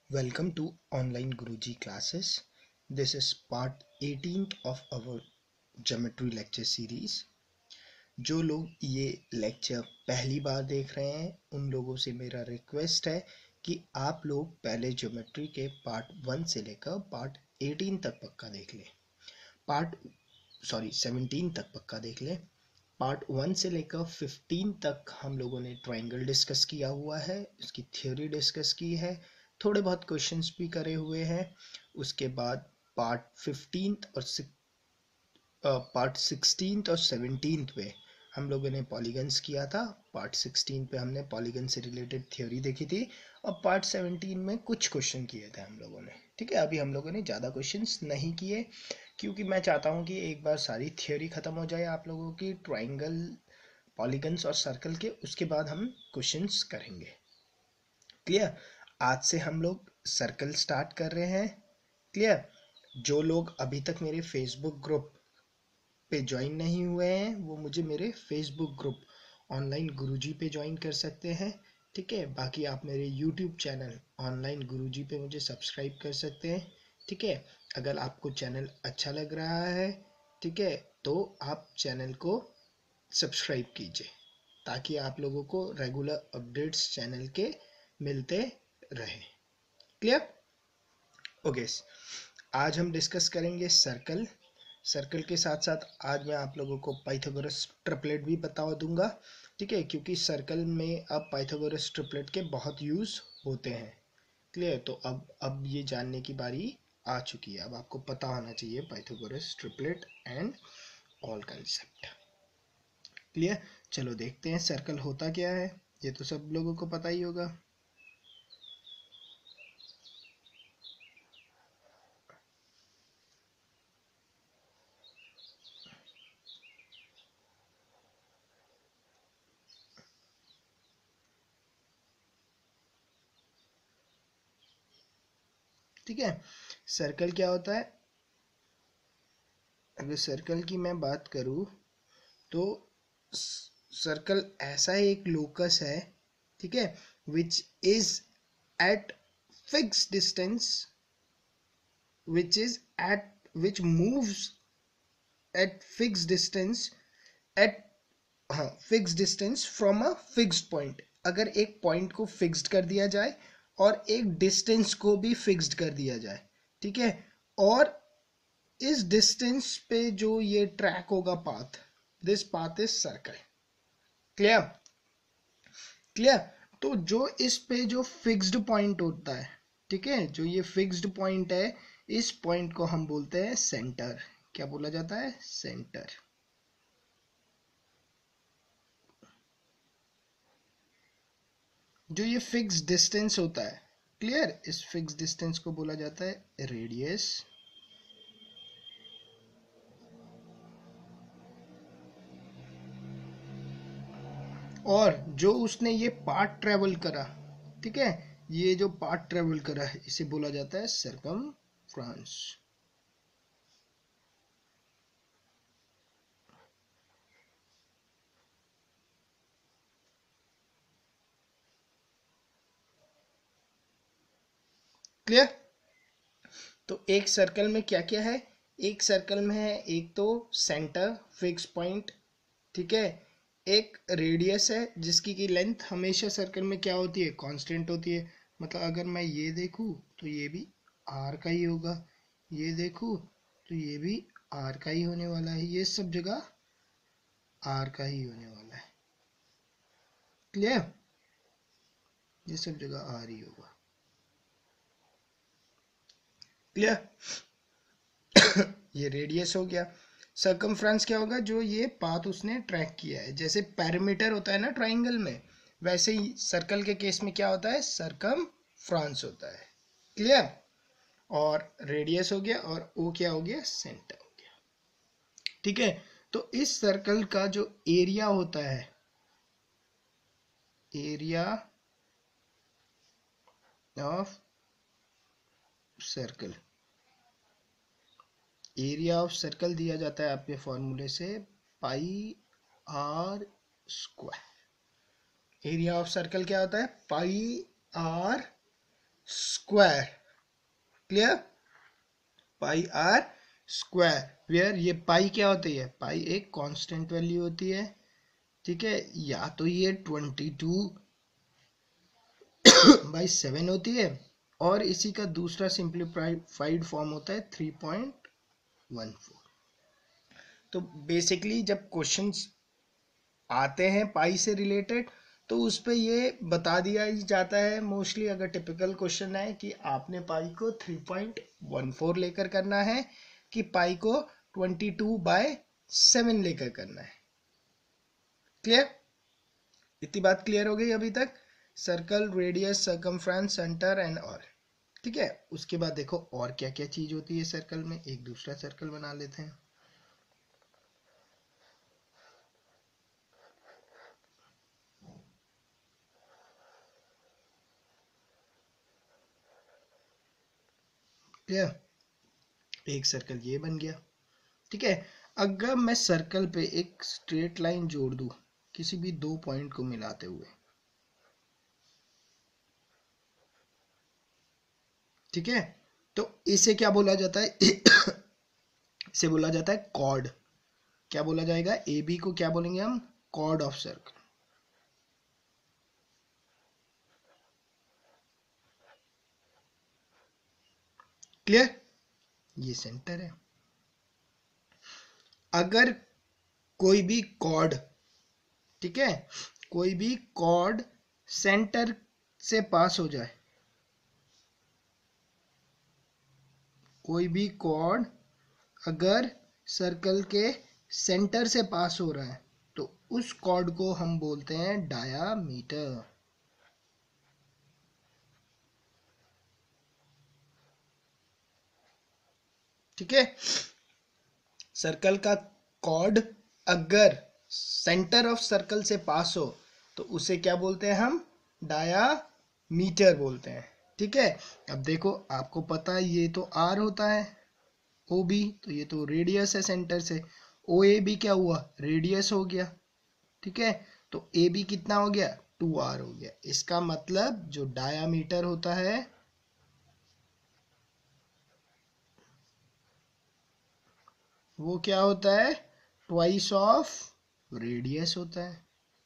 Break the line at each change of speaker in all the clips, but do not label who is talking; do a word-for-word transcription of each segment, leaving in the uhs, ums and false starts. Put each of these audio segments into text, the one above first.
Welcome to online Guruji classes. This is part eighteenth of our geometry lecture series. जो लोग ये lecture पहली बार देख रहे हैं उन लोगों से मेरा रिक्वेस्ट है कि आप लोग पहले ज्योमेट्री के पार्ट वन से लेकर पार्ट एटीन तक पक्का देख लें पार्ट सॉरी सेवनटीन तक पक्का देख लें पार्ट वन से लेकर फिफ्टीन तक हम लोगों ने ट्रायंगल डिस्कस किया हुआ है, उसकी थ्योरी डिस्कस की है, थोड़े बहुत क्वेश्चंस भी करे हुए हैं। उसके बाद पार्ट फिफ्टीन और पार्ट सिक्सटीन और सेवनटीन पे हम लोगों ने पॉलीगन्स किया था। पार्ट सिक्सटीन पे हमने पॉलीगन से रिलेटेड थ्योरी देखी थी और पार्ट सेवनटीन में कुछ क्वेश्चन किए थे हम लोगों ने। ठीक है, अभी हम लोगों ने ज़्यादा क्वेश्चंस नहीं किए क्योंकि मैं चाहता हूँ कि एक बार सारी थ्योरी ख़त्म हो जाए आप लोगों की ट्राइंगल, पॉलीगन्स और सर्कल के, उसके बाद हम क्वेश्चंस करेंगे। क्लियर? आज से हम लोग सर्कल स्टार्ट कर रहे हैं। क्लियर? जो लोग अभी तक मेरे फेसबुक ग्रुप पे ज्वाइन नहीं हुए हैं वो मुझे मेरे फेसबुक ग्रुप ऑनलाइन गुरुजी पे ज्वाइन कर सकते हैं। ठीक है, बाकी आप मेरे यूट्यूब चैनल ऑनलाइन गुरुजी पे मुझे सब्सक्राइब कर सकते हैं। ठीक है, अगर आपको चैनल अच्छा लग रहा है, ठीक है, तो आप चैनल को सब्सक्राइब कीजिए ताकि आप लोगों को रेगुलर अपडेट्स चैनल के मिलते रहे। क्लियर? ओके, आज हम डिस्कस करेंगे सर्कल। सर्कल के साथ साथ आज मैं आप लोगों को पाइथागोरस ट्रिपलेट भी बता दूंगा। ठीक है, क्योंकि सर्कल में अब पाइथागोरस ट्रिपलेट के बहुत यूज होते हैं। क्लियर? तो अब अब ये जानने की बारी आ चुकी है। अब आपको पता होना चाहिए Pythagoras triplet and all concept. Clear? चलो देखते हैं सर्कल होता क्या है। ये तो सब लोगों को पता ही होगा। ठीक है, सर्कल क्या होता है? अगर सर्कल की मैं बात करूं तो सर्कल ऐसा एक लोकस है, ठीक है, which is at fix distance, which is at which moves at fix distance at हाँ fix distance from a fixed point. अगर एक पॉइंट को फिक्स्ड कर दिया जाए और एक डिस्टेंस को भी फिक्स्ड कर दिया जाए, ठीक है, और इस डिस्टेंस पे जो ये ट्रैक होगा path, this path is circle. Clear? Clear? तो जो इस पे जो फिक्स्ड पॉइंट होता है, ठीक है, जो ये फिक्स्ड पॉइंट है, इस पॉइंट को हम बोलते हैं सेंटर। क्या बोला जाता है? सेंटर। जो ये फिक्स डिस्टेंस होता है, क्लियर, इस फिक्स डिस्टेंस को बोला जाता है रेडियस। और जो उसने ये पार्ट ट्रेवल करा, ठीक है, ये जो पार्ट ट्रेवल करा है इसे बोला जाता है सर्कमफ्रेंस। क्लियर? तो एक सर्कल में क्या क्या है? एक सर्कल में है एक तो सेंटर, फिक्स पॉइंट, ठीक है, एक रेडियस है जिसकी की लेंथ हमेशा सर्कल में क्या होती है? कांस्टेंट होती है। मतलब अगर मैं ये देखूं तो ये भी आर का ही होगा, ये देखूं तो ये भी आर का ही होने वाला है, ये सब जगह आर का ही होने वाला है। क्लियर? ये सब जगह आर ही होगा। क्लियर? ये रेडियस हो गया। सर्कमफ्रेंस क्या होगा? जो ये पाथ उसने ट्रैक किया है। जैसे पैरामीटर होता है ना ट्राइंगल में, वैसे ही सर्कल के केस में क्या होता है? सर्कमफ्रेंस होता है। क्लियर? और रेडियस हो गया और ओ क्या हो गया? सेंटर हो गया। ठीक है, तो इस सर्कल का जो एरिया होता है, area of circle, area of circle दिया जाता है आपके फॉर्मूले से pi r square. Area of circle क्या होता है? Pi r square, clear, pi r square, where ये पाई क्या होती है, पाई एक कांस्टेंट वैल्यू होती है, ठीक है, या तो ये ट्वेंटी टू बाई सेवन होती है, और इसी का दूसरा सिंप्लीफाइड फॉर्म होता है थ्री पॉइंट वन फोर। तो बेसिकली जब क्वेश्चंस आते हैं पाई से रिलेटेड तो उस पे ये बता दिया ही जाता है मोस्टली, अगर टिपिकल क्वेश्चन है कि आपने पाई को थ्री पॉइंट वन फोर लेकर करना है कि पाई को ट्वेंटी टू बाय सेवन लेकर करना है। क्लियर, इतनी बात क्लियर हो गई अभी तक, circle, radius, circumference, centre and all, ठीक है। उसके बाद देखो और क्या क्या चीज होती है सर्कल में, एक दूसरा सर्कल बना लेते हैं। क्लियर, एक सर्कल ये बन गया, ठीक है। अगर मैं सर्कल पे एक स्ट्रेट लाइन जोड़ दूं किसी भी दो पॉइंट को मिलाते हुए, ठीक है, तो इसे क्या बोला जाता है इसे बोला जाता है कॉर्ड। क्या बोला जाएगा, ए बी को क्या बोलेंगे हम, कॉर्ड ऑफ सर्कल। क्लियर, ये सेंटर है। अगर कोई भी कॉर्ड, ठीक है, कोई भी कॉर्ड सेंटर से पास हो जाए, कोई भी कॉर्ड अगर सर्कल के सेंटर से पास हो रहा है तो उस कॉर्ड को हम बोलते हैं डायामीटर। ठीक है, सर्कल का कॉर्ड अगर सेंटर ऑफ सर्कल से पास हो तो उसे क्या बोलते हैं हम, डायामीटर बोलते हैं। ठीक है, अब देखो आपको पता है ये तो आर होता है, ओ बी तो ये तो रेडियस है सेंटर से, ओ ए बी क्या हुआ, रेडियस हो गया। ठीक है, तो ए बी कितना हो गया, टू आर हो गया। इसका मतलब जो डायामीटर होता है वो क्या होता है, ट्वाइस ऑफ रेडियस होता है।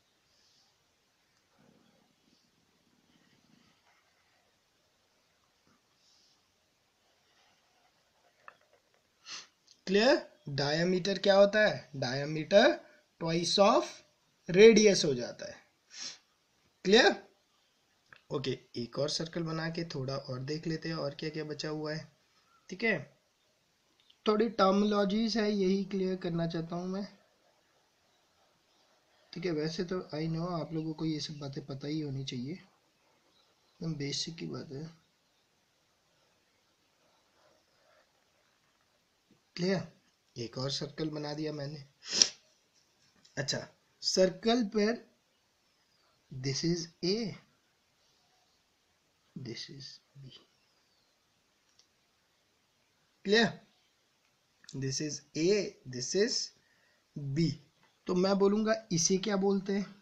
क्लियर, डायामीटर क्या होता है, डायामीटर ट्वाइस ऑफ रेडियस हो जाता है। क्लियर, ओके, एक और सर्कल बना के थोड़ा और देख लेते हैं और क्या क्या बचा हुआ है। ठीक है, थोड़ी टर्मिनोलॉजीज है यही क्लियर करना चाहता हूं मैं। ठीक है, वैसे तो आई नो आप लोगों को ये सब बातें पता ही होनी चाहिए, एकदम बेसिक की बात है। क्लियर, एक और सर्कल बना दिया मैंने। अच्छा, सर्कल पर this is A, this is B. Clear, this is A, this is B. तो मैं बोलूंगा इसे क्या बोलते हैं,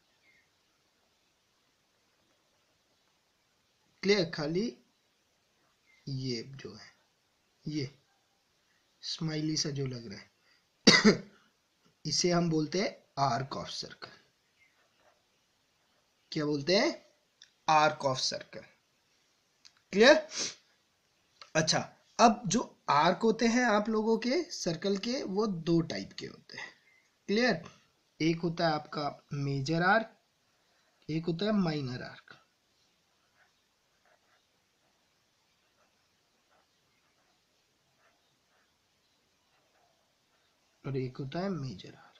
क्लियर, खाली ये जो है ये स्माइली सा जो लग रहा है इसे हम बोलते हैं आर्क ऑफ सर्कल। क्या बोलते हैं, आर्क ऑफ सर्कल। क्लियर, अच्छा, अब जो आर्क होते हैं आप लोगों के सर्कल के वो दो टाइप के होते हैं। क्लियर, एक होता है आपका मेजर आर्क, एक होता है माइनर आर्क। और एक होता है major arc.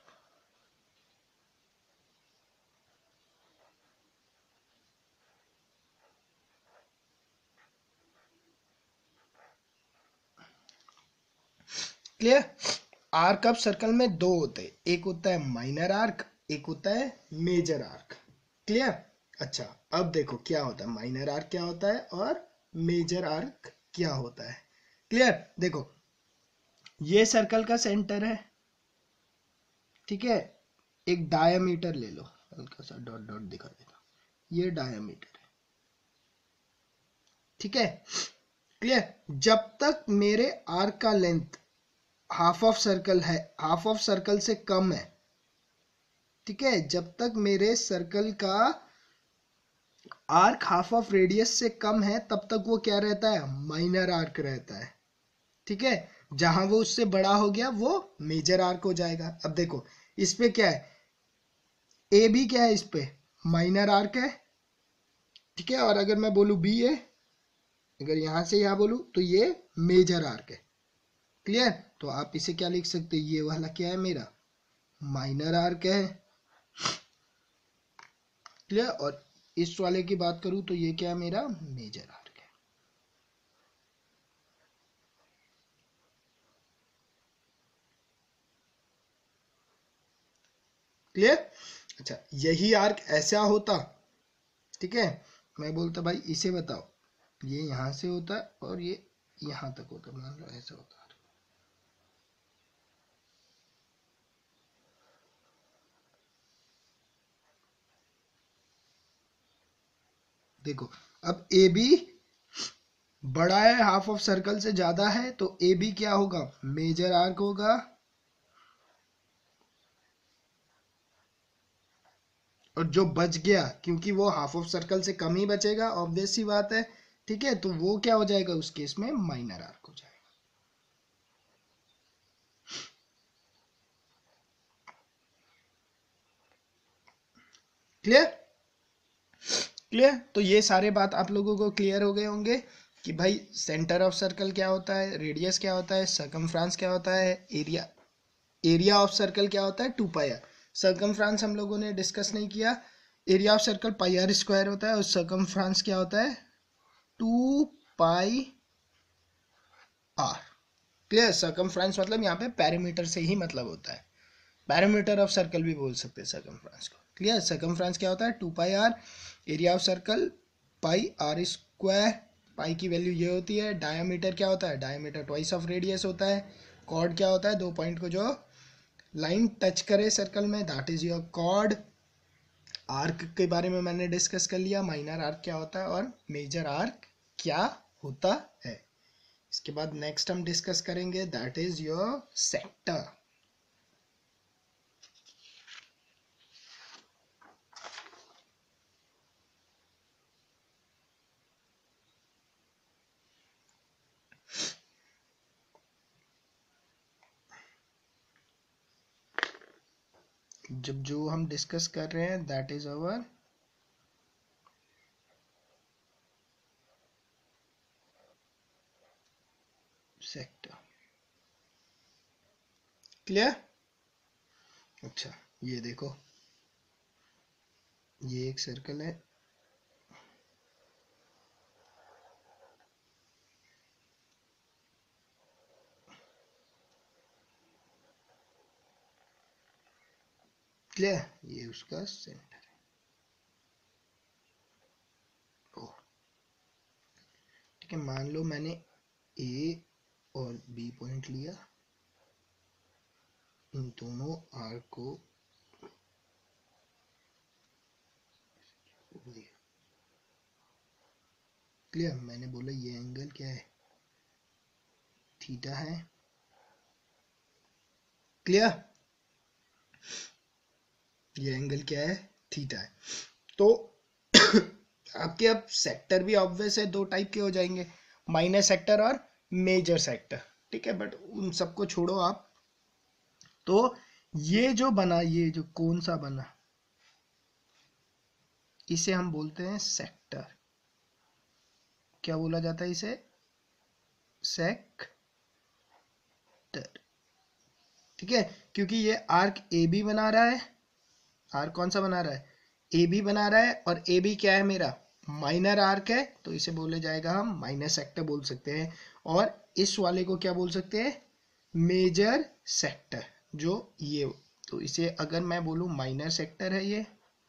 Clear, arc of circle में दो होते हैं, एक होता है माइनर आर्क, एक होता है मेजर आर्क। क्लियर, अच्छा अब देखो क्या होता है, माइनर आर्क क्या होता है और मेजर आर्क क्या होता है। क्लियर, देखो ये सर्कल का सेंटर है, ठीक है, एक डायामीटर ले लो, हल्का सा डॉट डॉट दिखा देता, ये डायामीटर है। ठीक है, क्लियर। जब तक मेरे आर्क का लेंथ हाफ ऑफ सर्कल है, हाफ ऑफ सर्कल से कम है, ठीक है, जब तक मेरे सर्कल का आर्क हाफ ऑफ रेडियस से कम है तब तक वो क्या रहता है, माइनर आर्क रहता है, ठीक है। जहां वो उससे बड़ा हो गया वो मेजर आर्क हो जाएगा। अब देखो इस पे क्या है, ए बी क्या है, इस पे माइनर आर्क है, ठीक है। और अगर मैं बोलूं बी है, अगर यहां से यहां बोलूं तो ये मेजर आर्क है, क्लियर। तो आप इसे क्या लिख सकते हैं, ये वाला क्या है मेरा माइनर आर्क है, क्लियर। और इस वाले की बात करूं तो ये क्या है मेरा मेजर आर्क है। क्लियर। अच्छा, यही आर्क ऐसा होता, ठीक है, मैं बोलता भाई इसे बताओ, ये यहां से होता है और ये यहां तक होता, मान लो ऐसा होता। देखो अब ए बी बड़ा है, हाफ ऑफ सर्कल से ज्यादा है, तो ए बी क्या होगा, मेजर आर्क होगा। और जो बच गया, क्योंकि वो हाफ ऑफ सर्कल से कम ही बचेगा, ऑब्वियस सी बात है, ठीक है, तो वो क्या हो जाएगा उस केस में माइनर आर्क हो जाएगा। Clear, clear. तो ये सारे बात आप लोगों को क्लियर हो गए होंगे कि भाई सेंटर ऑफ सर्कल क्या होता है, रेडियस क्या होता है, सर्कमफ्रेंस क्या होता है, एरिया एरिया ऑफ सर्कल क्या होता है, टू पाई आर। सर्कमफ्रेंस हम लोगों ने डिस्कस नहीं किया। Area of circle pi r square होता है और सर्कमफ्रेंस क्या होता है, two pi r. Clear. Circumference मतलब यहाँ पे पेरीमीटर से ही मतलब होता है, पेरीमीटर ऑफ सर्कल भी बोल सकते हैं सर्कमफ्रेंस को। क्लियर। सर्कमफ्रेंस क्या होता है, two pi r. Area of circle pi r square, pi की वैल्यू ये होती है। डायामीटर क्या होता है, डायामीटर ट्वाइस ऑफ रेडियस होता है। कॉर्ड क्या होता है, दो पॉइंट को जो लाइन टच करे सर्कल में, that is your chord. Arc के बारे में मैंने डिस्कस कर लिया, माइनर आर्क क्या होता है और मेजर आर्क क्या होता है। इसके बाद नेक्स्ट हम डिस्कस करेंगे, दैट इज योर सेक्टर। जब जो हम डिस्कस कर रहे हैं that is our sector. Clear. अच्छा, ये देखो, ये एक सर्कल है, क्लियर, ये उसका सेंटर है। ओ ठीक है, मान लो मैंने ए और बी पॉइंट लिया, इन दोनों आर्क को लिया, क्लियर। मैंने बोला ये एंगल क्या है, थीटा है, क्लियर। ये एंगल क्या है, थीटा है। तो आपके अब सेक्टर भी ऑब्वियस है, दो टाइप के हो जाएंगे, माइनर सेक्टर और मेजर सेक्टर, ठीक है। बट उन सबको छोड़ो आप। तो ये जो बना, ये जो कौन सा बना, इसे हम बोलते हैं सेक्टर। क्या बोला जाता है इसे, सेक्टर, ठीक है। क्योंकि ये आर्क ए बी बना रहा है, आर्क कौन सा बना रहा है, ए बी बना रहा है, और ए बी क्या है मेरा माइनर आर्क है, तो इसे बोले जाएगा हम माइनर सेक्टर बोल सकते हैं। और इस वाले को क्या बोल सकते हैं, मेजर सेक्टर, जो ये, तो इसे अगर मैं बोलूं माइनर सेक्टर है ये,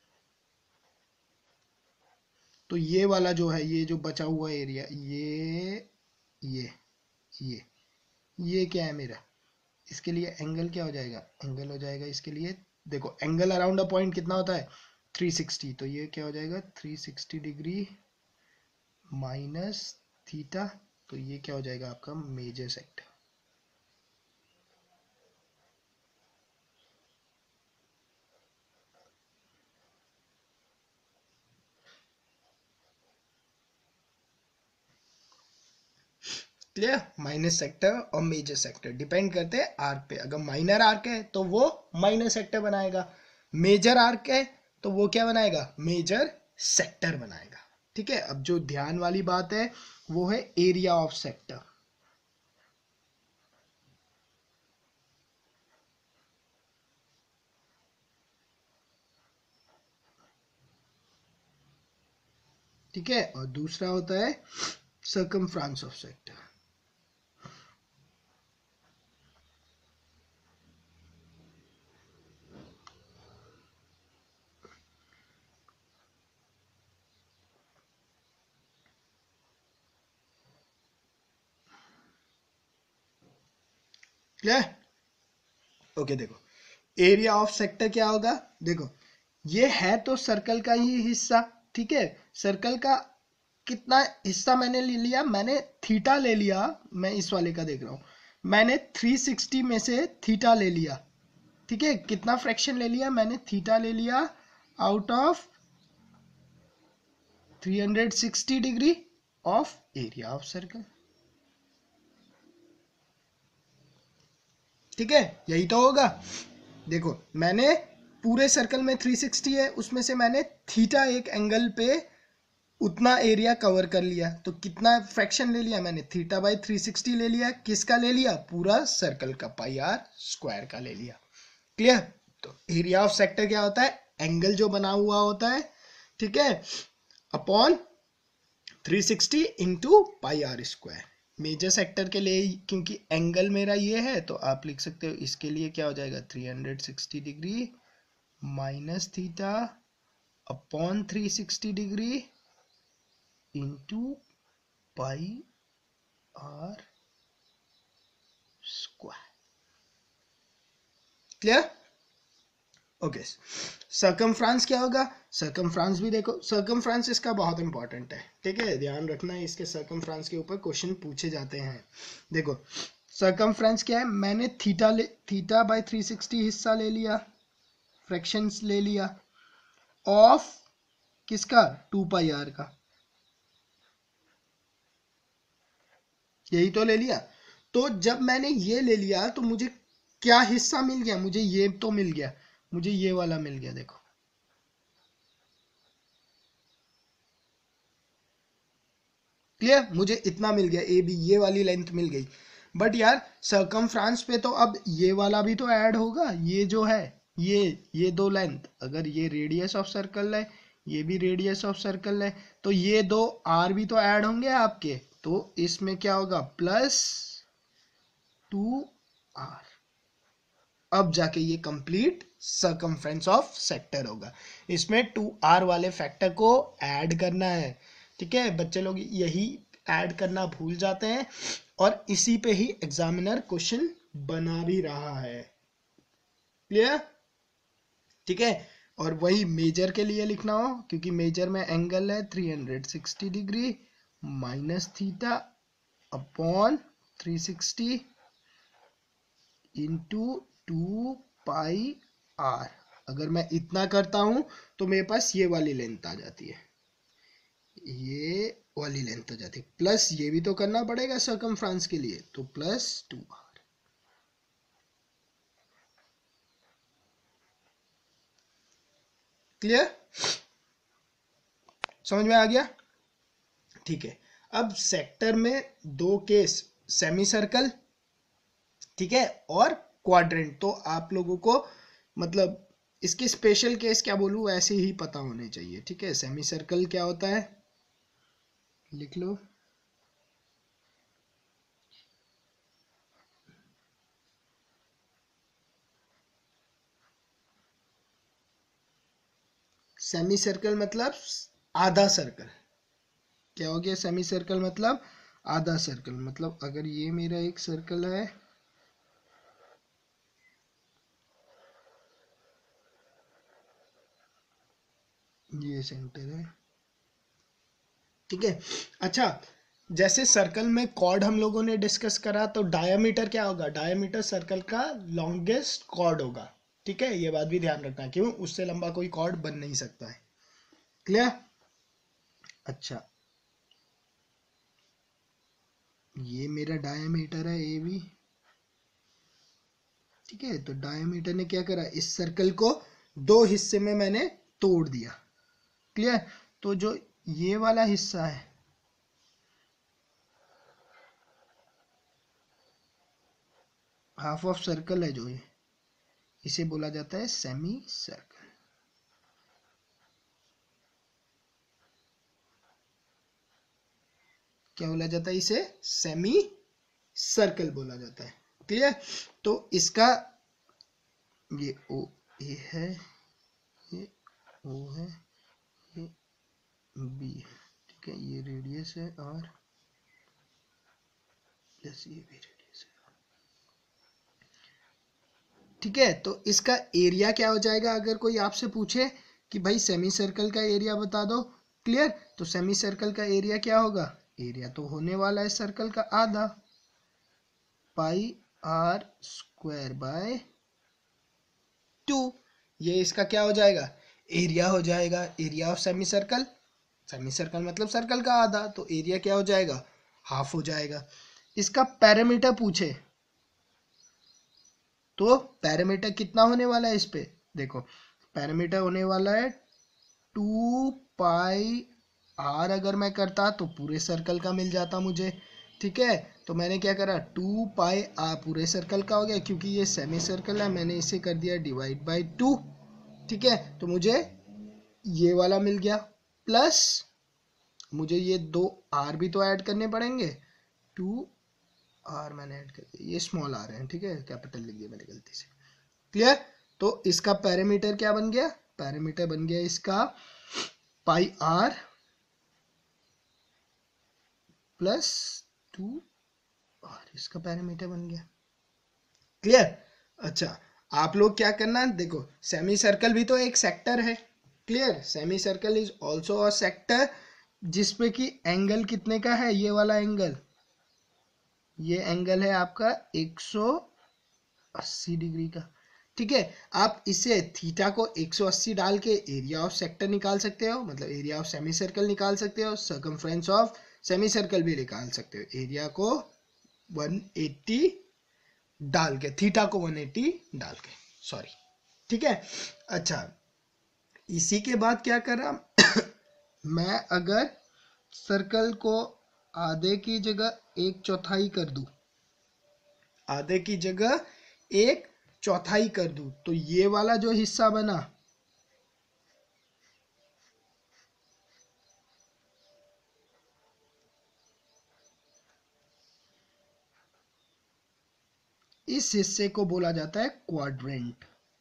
तो ये वाला जो है, ये जो बचा हुआ एरिया, ये ये ये ये क्या है मेरा, इसके लिए एंगल क्या हो जाएगा, एंगल हो जाएगा इसके लिए, देखो एंगल अराउंड अ पॉइंट कितना होता है थ्री सिक्सटी, तो ये क्या हो जाएगा three sixty degree minus theta, तो ये क्या हो जाएगा आपका major sector. Clear. Minus sector और मेजर सेक्टर डिपेंड करते हैं आर्क पे। अगर माइनर आर्क है तो वो माइनर सेक्टर बनाएगा, मेजर आर्क है तो वो क्या बनाएगा मेजर सेक्टर बनाएगा। ठीक है। अब जो ध्यान वाली बात है वो है एरिया ऑफ सेक्टर। ठीक है। और दूसरा होता है circumference of sector. Clear. Okay देखो, एरिया ऑफ सेक्टर क्या होगा, देखो ये है तो सर्कल का ही हिस्सा। ठीक है। सर्कल का कितना हिस्सा मैंने ले लिया, मैंने थीटा ले लिया। मैं इस वाले का देख रहा हूं, मैंने थ्री सिक्सटी में से थीटा ले लिया। ठीक है। कितना फ्रैक्शन ले लिया मैंने, थीटा ले लिया out of three hundred sixty degree of area of circle. ठीक है। यही तो होगा। देखो मैंने पूरे सर्कल में थ्री सिक्सटी है, उसमें से मैंने थीटा एक एंगल पे उतना एरिया कवर कर लिया, तो कितना फ्रैक्शन ले लिया मैंने, थीटा बाई थ्री सिक्सटी ले लिया। किसका ले लिया, पूरा सर्कल का, पाई आर स्क्वायर का ले लिया। क्लियर। तो एरिया ऑफ सेक्टर क्या होता है, एंगल जो बना हुआ होता है, ठीक है, upon three sixty into pi r square. Major sector के लिए क्योंकि एंगल मेरा ये है तो आप लिख सकते हो इसके लिए क्या हो जाएगा, three hundred sixty degree minus theta upon three sixty degree into pi r square. Clear. Okay. Circumference क्या होगा, सर्कमफ्रेंस भी देखो, सर्कमफ्रेंस इसका बहुत इंपॉर्टेंट है। ठीक है, ध्यान रखना है, इसके सर्कमफ्रेंस के ऊपर क्वेश्चन पूछे जाते हैं। देखो सर्कमफ्रेंस क्या है, मैंने थीटा ले थीटा बाई थ्री सिक्सटी हिस्सा ले लिया, फ्रैक्शंस ले लिया ऑफ किसका, टू पाई आर का, यही तो ले लिया। तो जब मैंने ये ले लिया तो मुझे क्या हिस्सा मिल गया, मुझे ये तो मिल गया, मुझे ये वाला मिल गया। देखो क्लियर, मुझे इतना मिल गया, ए बी ये वाली लेंथ मिल गई। बट यार सर्कमफ्रेंस पे तो अब ये वाला भी तो ऐड होगा, ये जो है ये ये दो लेंथ, अगर ये रेडियस ऑफ सर्कल है, ये भी रेडियस ऑफ सर्कल है, तो ये दो आर भी तो ऐड होंगे आपके। तो इसमें क्या होगा, प्लस टू आर। अब जाके ये कंप्लीट सर्कमफ्रेंस ऑफ सेक्टर होगा। इसमें टू आर वाले फैक्टर को ऐड करना है। ठीक है, बच्चे लोग यही ऐड करना भूल जाते हैं और इसी पे ही एग्जामिनर क्वेश्चन बना भी रहा है। क्लियर। ठीक है। और वही मेजर के लिए लिखना हो, क्योंकि मेजर में एंगल है three hundred sixty degree minus theta upon three sixty into two pi r. अगर मैं इतना करता हूं तो मेरे पास ये वाली लेंथ आ जाती है, ये वाली लेंथ आ जाती है, प्लस ये भी तो करना पड़ेगा सर्कमफ्रेंस के लिए, तो प्लस टू आर। क्लियर, समझ में आ गया। ठीक है। अब सेक्टर में दो केस, सेमी सर्कल, ठीक है, और क्वाड्रेंट, तो आप लोगों को मतलब इसके स्पेशल केस क्या बोलूं ऐसे ही पता होने चाहिए। ठीक है। सेमी सर्कल क्या होता है, लिख लो, सेमी सर्कल मतलब आधा सर्कल। क्या हो गया, सेमी सर्कल मतलब आधा सर्कल। मतलब अगर ये मेरा एक सर्कल है, ये सेंटर है, ठीक है। अच्छा, जैसे सर्कल में कॉर्ड हम लोगों ने डिस्कस करा, तो डायमीटर क्या होगा? डायमीटर सर्कल का लॉन्गेस्ट कॉर्ड होगा। ठीक है, ये बात भी ध्यान रखना, क्यों? उससे लंबा कोई कॉर्ड बन नहीं सकता है। क्लियर? अच्छा, ये मेरा डायमीटर है ए बी। ठीक है, तो डायमीटर ने क्या करा? इस सर्कल को दो हिस्से में मैंने तोड़ दिया। क्लियर? तो जो ये वाला हिस्सा है, हाफ ऑफ सर्कल है जो ये, इसे बोला जाता है सेमी सर्कल। क्या बोला जाता है इसे? सेमी सर्कल बोला जाता है। क्लियर? तो इसका ये ओ ए है, ये ओ है, ये बी है। ठीक है, ये रेडियस है और प्लस ये भी रेडियस है। ठीक है, तो इसका एरिया क्या हो जाएगा? अगर कोई आपसे पूछे कि भाई सेमी सर्कल का एरिया बता दो, क्लियर, तो सेमी सर्कल का एरिया क्या होगा? एरिया तो होने वाला है सर्कल का आधा, pi r square by two. ये इसका क्या हो जाएगा? एरिया हो जाएगा, area of semi circle. Semi circle मतलब सर्कल का आधा, तो एरिया क्या हो जाएगा? हाफ हो जाएगा। इसका पैरामीटर पूछे तो पैरामीटर कितना होने वाला है इस पे? देखो, पैरामीटर होने वाला है टू पाई आर। अगर मैं करता तो पूरे सर्कल का मिल जाता मुझे। ठीक है, तो मैंने क्या करा? टू पाई आर पूरे सर्कल का हो गया, क्योंकि ये सेमी सर्कल है, मैंने इसे कर दिया डिवाइड बाई टू। ठीक है, तो मुझे ये वाला मिल गया, प्लस मुझे ये दो आर भी तो ऐड करने पड़ेंगे। टू आर मैंने ऐड कर दिया, ये स्मॉल आर है, ठीक है, कैपिटल लिख दिया मैंने गलती से। क्लियर? तो इसका पैरामीटर क्या बन गया? पैरामीटर बन गया इसका pi r plus two r, इसका पैरामीटर बन गया। क्लियर? अच्छा, आप लोग क्या करना, देखो सेमी सर्कल भी तो एक सेक्टर है। Clear? Semi circle is also a sector, जिसपे कि एंगल कितने का है? ये वाला एंगल, ये एंगल है आपका एक सौ अस्सी डिग्री का। ठीक है, आप इसे थीटा को एक सौ अस्सी डाल के एरिया ऑफ सेक्टर निकाल सकते हो, मतलब एरिया ऑफ सेमी सर्कल निकाल सकते हो, सर्कमफ्रेंस ऑफ सेमी सर्कल भी निकाल सकते हो। एरिया को एक सौ अस्सी डाल के, थीटा को एक सौ अस्सी डाल के, सॉरी। ठीक है, अच्छा, इसी के बाद क्या करा मैं अगर सर्कल को आधे की जगह एक चौथाई कर दूं, आधे की जगह एक चौथाई कर दूं, तो ये वाला जो हिस्सा बना, इस हिस्से को बोला जाता है क्वाड्रेंट।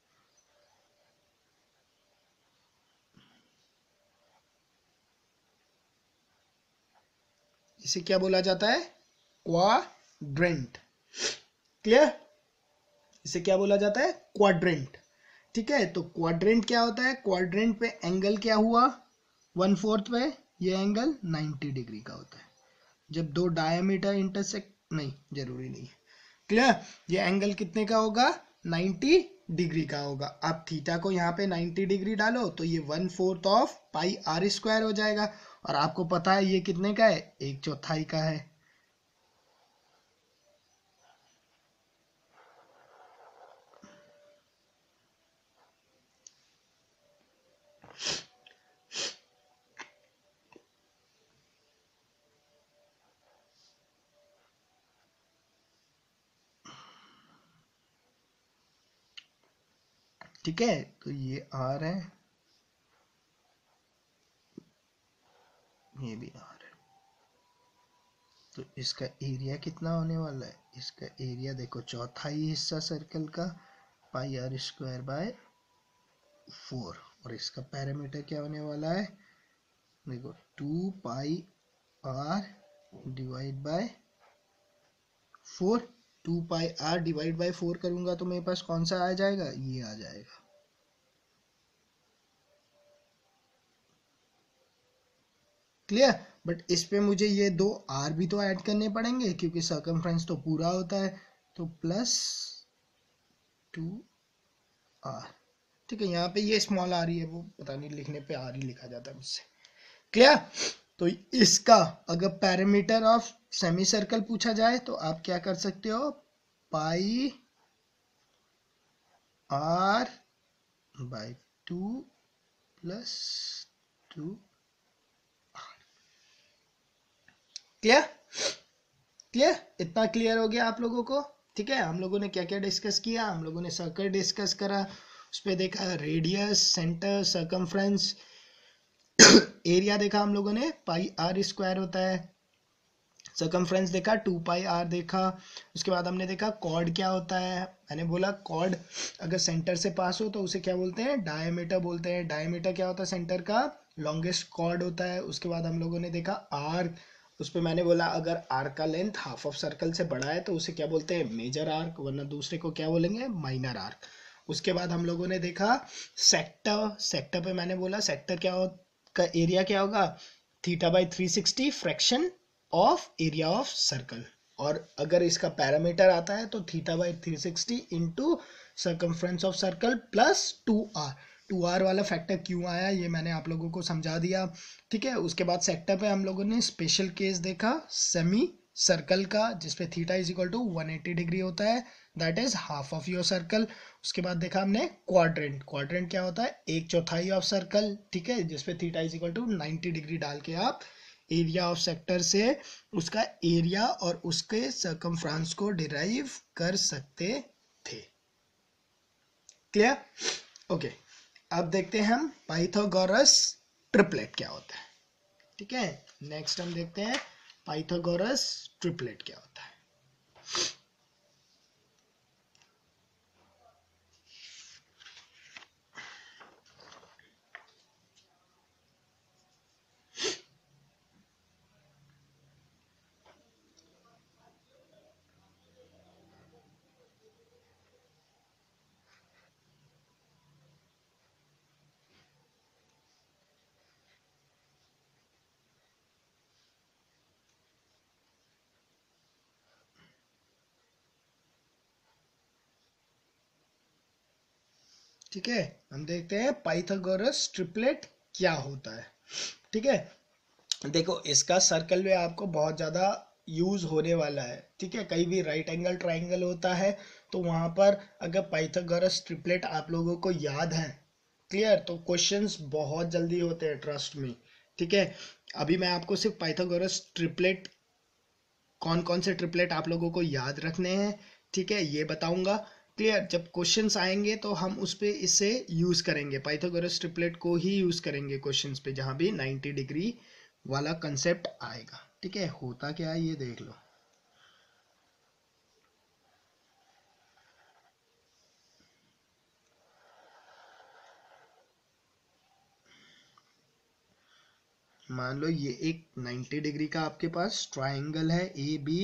इसे क्या बोला जाता है? क्वाड्रेंट। क्लियर? इसे क्या बोला जाता है? क्वाड्रेंट। ठीक है, तो क्वाड्रेंट क्या होता है? क्वाड्रेंट पे एंगल क्या हुआ? वन फोर्थ पे ये एंगल नाइन्टी डिग्री का होता है। जब दो डायमीटर इंटरसेक्ट, नहीं जरूरी नहीं है। क्लियर? ये एंगल कितने का होगा? नाइन्टी डिग्री का होगा। आप थीटा को यहाँ पे नाइन्टी डिग्री डालो तो ये one fourth of pi r square हो जाएगा, और आपको पता है ये कितने का है? एक चौथाई का है। ठीक है, तो ये आर है, ये भी आर है, तो इसका एरिया कितना होने वाला है? इसका एरिया देखो, चौथाई हिस्सा सर्कल का, pi r square by four, और इसका पैरामीटर क्या होने वाला है? देखो, two pi r divide by four. Two pi r divide by four करूंगा तो मेरे पास कौन सा आ जाएगा? ये आ जाएगा। क्लियर? बट इस पे मुझे ये दो आर भी तो ऐड करने पड़ेंगे क्योंकि सर्कमफ्रेंस तो पूरा होता है, तो प्लस टू आर। ठीक है, यहाँ पे ये स्मॉल आर ही है, वो पता नहीं लिखने पे आर ही लिखा जाता है मुझसे। क्लियर? तो इसका अगर पैरामीटर ऑफ सेमी सर्कल पूछा जाए तो आप क्या कर सकते हो, pi r by two plus two r. Clear? Clear? इतना क्लियर हो गया आप लोगों को? ठीक है, हम लोगों ने क्या क्या डिस्कस किया, हम लोगों ने सर्कल डिस्कस करा, उस पर देखा रेडियस, सेंटर, सर्कमफ्रेंस, एरिया देखा हम लोगों ने, पाई आर स्क्वायर होता है, सर्कमफ्रेंस देखा टू पाई आर देखा, उसके बाद हमने देखा कॉर्ड क्या होता है। मैंने बोला कॉर्ड अगर सेंटर से पास हो तो उसे क्या बोलते हैं, डायमीटर बोलते हैं। डायमीटर क्या होता है, सेंटर का लॉन्गेस्ट कॉर्ड होता है। उसके बाद हम लोगों ने देखा आर्क, उस पर मैंने बोला अगर आर्क का लेंथ हाफ ऑफ सर्कल से बड़ा है तो उसे क्या बोलते हैं, मेजर आर्क, वरना दूसरे को क्या बोलेंगे, माइनर आर्क। उसके बाद हम लोगों ने देखा सेक्टर। सेक्टर पे मैंने बोला सेक्टर क्या हो, का एरिया क्या होगा, theta by three sixty fraction of area of circle, और अगर इसका पैरामीटर आता है तो theta by three sixty into circumference of circle plus two r. Two r वाला फैक्टर क्यों आया ये मैंने आप लोगों को समझा दिया। ठीक है, उसके बाद सेक्टर पे हम लोगों ने स्पेशल केस देखा सेमी सर्कल का, जिसपे theta is equal to one eighty degree होता है, that is half of your circle. उसके बाद देखा हमने क्वाड्रेंट। क्वाड्रेंट क्या होता है, एक चौथाई ऑफ सर्कल। ठीक है, जिसपे theta is equal to ninety degree डाल के आप एरिया ऑफ सेक्टर से उसका एरिया और उसके सर्कमफ्रेंस को डिराइव कर सकते थे। क्लियर? ओके, अब देखते हैं हम पाइथागोरस ट्रिपलेट क्या होता है। ठीक है, नेक्स्ट हम देखते हैं पाइथागोरस ट्रिपलेट क्या होता है। ठीक है, हम देखते हैं पाइथागोरस ट्रिपलेट क्या होता है। ठीक है, देखो इसका सर्कल में आपको बहुत ज़्यादा यूज होने वाला है। ठीक है, कहीं भी राइट एंगल ट्राइंगल होता है तो वहां पर अगर पाइथागोरस ट्रिपलेट आप लोगों को याद है, क्लियर, तो क्वेश्चंस बहुत जल्दी होते हैं, ट्रस्ट में। ठीक है, अभी मैं आपको सिर्फ पाइथागोरस ट्रिपलेट, कौन कौन से ट्रिपलेट आप लोगों को याद रखने हैं, ठीक है, ये बताऊंगा। क्लियर? जब क्वेश्चंस आएंगे तो हम उस पे इसे यूज करेंगे, पाइथागोरस ट्रिपलेट को ही यूज करेंगे क्वेश्चंस पे, जहां भी नाइन्टी डिग्री वाला कंसेप्ट आएगा। ठीक है, होता क्या है ये देख लो। मान लो ये एक नाइन्टी डिग्री का आपके पास ट्राइंगल है A B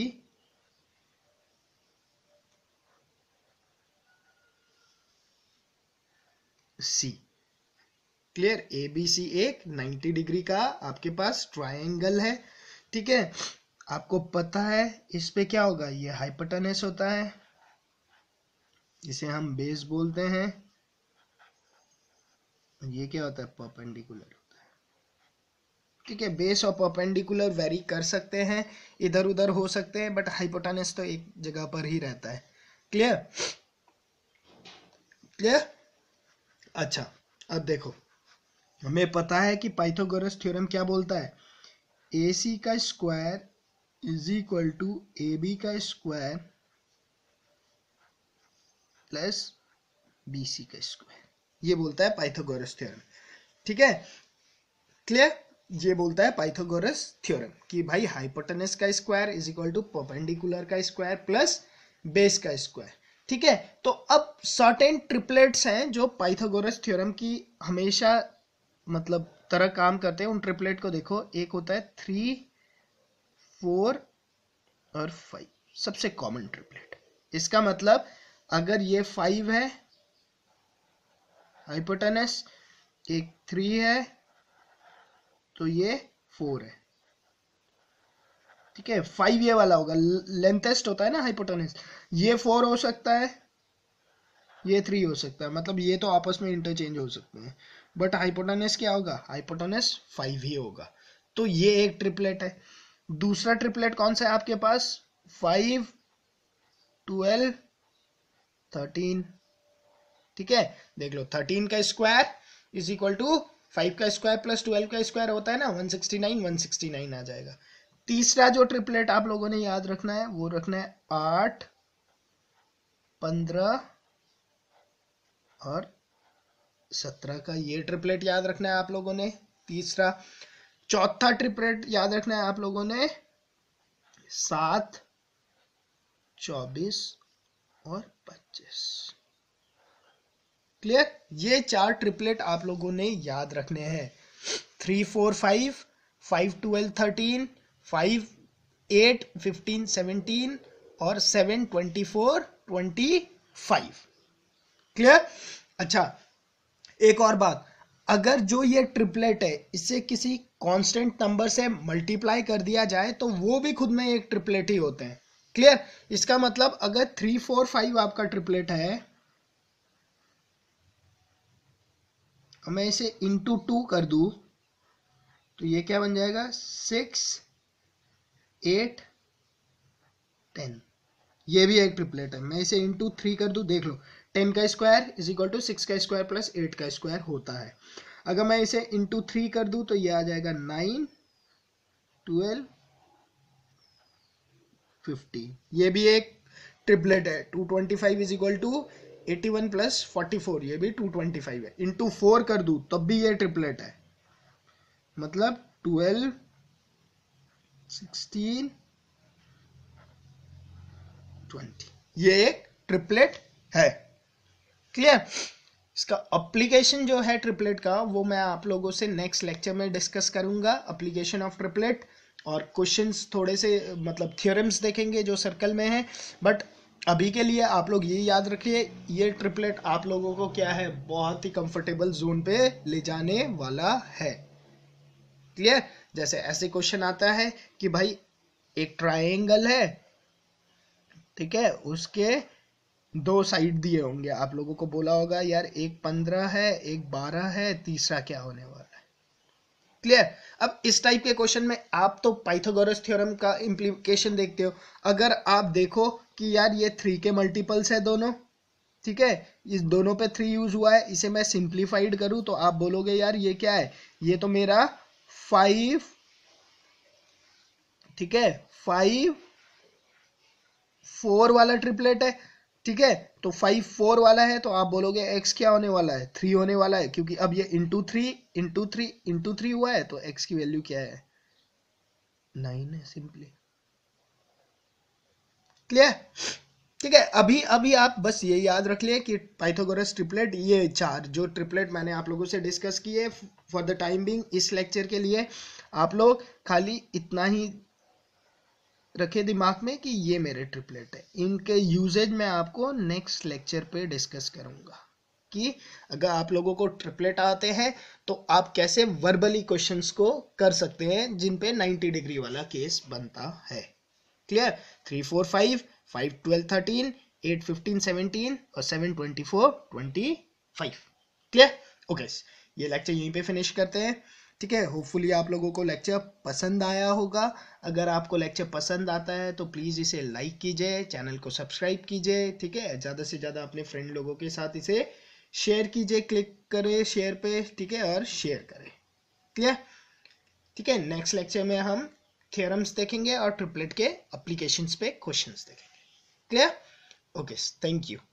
C. Clear? A B C एक नाइन्टी डिग्री का आपके पास ट्राइंगल है। ठीक है, आपको पता है इस पे क्या होगा, ये हाइपोटेनस होता है, इसे हम बेस बोलते हैं। ये क्या होता है, परपेंडिकुलर होता है। ठीक है, बेस और परपेंडिकुलर वेरी कर सकते हैं, इधर उधर हो सकते हैं, बट हाइपोटेनस तो एक जगह पर ही रहता है। क्लियर? क्लियर? अच्छा, अब देखो हमें पता है कि पाइथागोरस थ्योरम क्या बोलता है, ए सी का square is equal to A B का स्क्वायर प्लस बी सी का स्क्वायर, ये बोलता है पाइथागोरस थ्योरम। ठीक है, क्लियर? ये बोलता है पाइथागोरस थ्योरम कि भाई हाइपोटेनस का square is equal to perpendicular का स्क्वायर प्लस बेस का स्क्वायर। ठीक है, तो अब सर्टेन ट्रिपलेट्स हैं जो पाइथागोरस थ्योरम की हमेशा मतलब तरह काम करते हैं। उन ट्रिपलेट को देखो, एक होता है थ्री फोर और फाइव, सबसे कॉमन ट्रिपलेट। इसका मतलब अगर ये फाइव है हाइपोटेनस, एक थ्री है, तो ये फोर है। ठीक है, फाइव ये वाला होगा, लेंथेस्ट होता है ना हाइपोटेनस, ये फोर हो सकता है, ये थ्री हो सकता है, मतलब ये तो आपस में इंटरचेंज हो सकते हैं, बट हाइपोटेनस क्या होगा, हाइपोटेनस फाइव ही होगा। तो ये एक ट्रिपलेट है। दूसरा ट्रिपलेट कौन सा है आपके पास, फाइव ट्वेल्व थर्टीन। ठीक है, देख लो, थर्टीन का square is equal to five का स्क्वायर प्लस ट्वेल्व का स्क्वायर होता है ना, one sixty nine, one sixty nine आ जाएगा। तीसरा जो ट्रिपलेट आप लोगों ने याद रखना है वो रखना है आठ पंद्रह और सत्रह का, ये ट्रिपलेट याद रखना है आप लोगों ने। तीसरा, चौथा ट्रिपलेट याद रखना है आप लोगों ने सात चौबीस और पच्चीस। क्लियर, ये चार ट्रिपलेट आप लोगों ने याद रखने हैं। Three four five, five twelve thirteen, five eight fifteen seventeen और seven twenty four twenty five. Clear. अच्छा, एक और बात, अगर जो ये ट्रिपलेट है इसे किसी कांस्टेंट नंबर से मल्टीप्लाई कर दिया जाए तो वो भी खुद में एक ट्रिपलेट ही होते हैं। क्लियर, इसका मतलब अगर थ्री फोर फाइव आपका ट्रिपलेट है, मैं इसे इंटू टू कर दूं तो ये क्या बन जाएगा, सिक्स एट टेन, ये भी एक ट्रिपलेट है। मैं इसे इंटू थ्री कर दूं, देख लो, टेन का square is equal to six का स्क्वायर प्लस एट का स्क्वायर होता है। अगर मैं इसे इंटू थ्री कर दूं तो ये आ जाएगा नाइन ट्वेल्व फिफ्टीन, ये भी एक ट्रिपलेट है। Two twenty five is equal to eighty one plus forty four, ये भी टू ट्वेंटी फाइव है। इंटू फोर कर दूं तब भी ये ट्रिपलेट है, मतलब ट्वेल्व सिक्सटीन ट्वेंटी, ये एक ट्रिपलेट है। क्लियर। इसका एप्लीकेशन जो है ट्रिपलेट का वो मैं आप लोगों से नेक्स्ट लेक्चर में डिस्कस करूंगा, एप्लीकेशन ऑफ ट्रिपलेट, और क्वेश्चंस थोड़े से मतलब थ्योरम्स देखेंगे जो सर्कल में है। बट अभी के लिए आप लोग ये याद रखिए, ये ट्रिपलेट आप लोगों को क्या है, बहुत ही कंफर्टेबल जोन पे ले जाने वाला है। क्लियर। जैसे ऐसे क्वेश्चन आता है कि भाई एक ट्रायंगल है, ठीक है, उसके दो साइड दिए होंगे, आप लोगों को बोला होगा यार एक पंद्रह है एक बारह है, तीसरा क्या होने वाला है। क्लियर। अब इस टाइप के क्वेश्चन में आप तो पाइथागोरस थ्योरम का इंप्लीकेशन देखते हो। अगर आप देखो कि यार ये थ्री के मल्टीपल्स है दोनों, ठीक है, इस दोनों पे थ्री यूज हुआ है, इसे मैं सिंप्लीफाइड करूं तो आप बोलोगे यार ये क्या है, ये तो मेरा फाइव, ठीक है, फाइव फोर वाला ट्रिपलेट है। ठीक है, तो फाइव फोर वाला है तो आप बोलोगे एक्स क्या होने वाला है, थ्री होने वाला है, क्योंकि अब ये into three into three into three हुआ है तो एक्स की वैल्यू क्या है, नाइन है सिंपली। क्लियर। ठीक है, अभी अभी आप बस ये याद रख लिए कि पाइथागोरस ट्रिपलेट, ये चार जो ट्रिपलेट मैंने आप लोगों से डिस्कस किए फॉर द टाइम बिंग इस लेक्चर के लिए, आप लोग खाली इतना ही रखे दिमाग में कि ये मेरे ट्रिपलेट है। इनके यूजेज मैं आपको नेक्स्ट लेक्चर पे डिस्कस करूंगा कि अगर आप लोगों को ट्रिपलेट आते हैं तो आप कैसे वर्बली क्वेश्चंस को कर सकते हैं जिन पे नाइंटी डिग्री वाला केस बनता है। Clear. Three four five, five twelve thirteen, eight fifteen seventeen और seven twenty four twenty five. Clear. Okay, ये लेक्चर यहीं पे फिनिश करते हैं। ठीक है, होपफुली आप लोगों को लेक्चर पसंद आया होगा। अगर आपको लेक्चर पसंद आता है तो प्लीज़ इसे लाइक कीजिए, चैनल को सब्सक्राइब कीजिए। ठीक है, ज़्यादा से ज़्यादा अपने फ्रेंड लोगों के साथ इसे शेयर कीजिए, क्लिक करें शेयर पे, ठीक है, और शेयर करें। क्लियर। ठीक है, नेक्स्ट लेक्चर में हम थ्योरम्स देखेंगे और ट्रिपलेट के एप्लीकेशंस पे क्वेश्चंस देखेंगे। क्लियर। Okay, thank you.